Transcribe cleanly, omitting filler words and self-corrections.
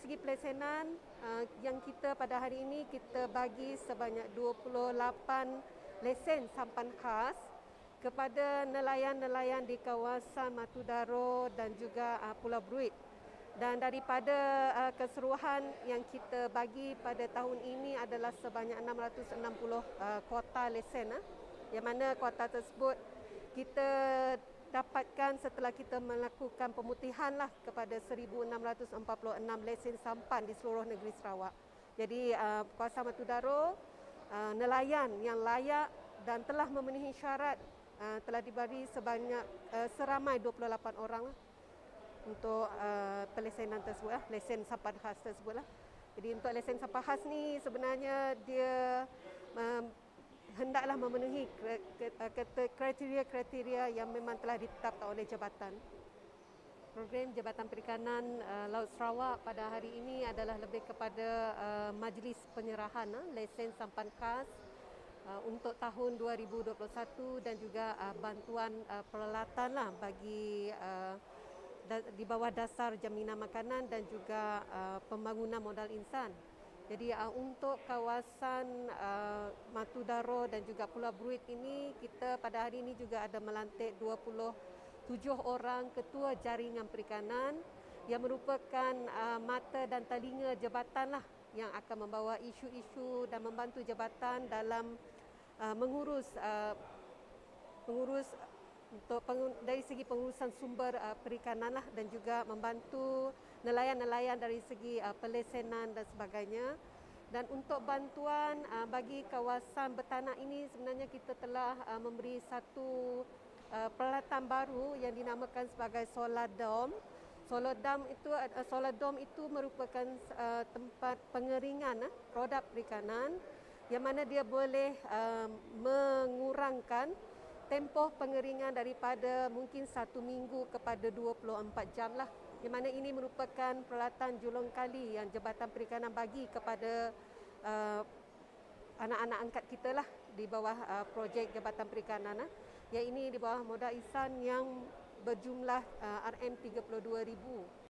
segi pelesenan, yang kita pada hari ini kita bagi sebanyak 28 lesen sampan khas kepada nelayan-nelayan di kawasan Matu Daro dan juga Pulau Bruit. Dan daripada keseluruhan yang kita bagi pada tahun ini adalah sebanyak 660 kuota lesen, yang mana kuota tersebut kita dapatkan setelah kita melakukan pemutihan kepada 1,646 lesen sampan di seluruh negeri Sarawak. Jadi kawasan Matu Daro, nelayan yang layak dan telah memenuhi syarat telah diberi sebanyak seramai 28 orang untuk pelesenan tersebut, lesen sampan khas tersebut. Jadi untuk lesen sampan khas ni sebenarnya dia hendaklah memenuhi kriteria-kriteria yang memang telah ditetapkan oleh jabatan. Program Jabatan Perikanan Laut Sarawak pada hari ini adalah lebih kepada majlis penyerahan lesen sampan khas untuk tahun 2021 dan juga bantuan peralatan bagi di bawah dasar jaminan makanan dan juga pembangunan modal insan. Jadi untuk kawasan Matu Daro dan juga Pulau Bruit ini, kita pada hari ini juga ada melantik 27 orang ketua jaringan perikanan yang merupakan mata dan telinga jabatan yang akan membawa isu-isu dan membantu jabatan dalam mengurus untuk dari segi pengurusan sumber perikanan dan juga membantu nelayan-nelayan dari segi pelesenan dan sebagainya. Dan untuk bantuan bagi kawasan bertanah ini, sebenarnya kita telah memberi satu peralatan baru yang dinamakan sebagai solar dome. Solar dome itu merupakan tempat pengeringan produk perikanan yang mana dia boleh mengurangkan tempoh pengeringan daripada mungkin 1 minggu kepada 24 jam Di mana ini merupakan peralatan julung kali yang Jabatan Perikanan bagi kepada anak-anak angkat kita di bawah projek Jabatan Perikanan. Yang ini di bawah modal insan yang berjumlah RM32,000.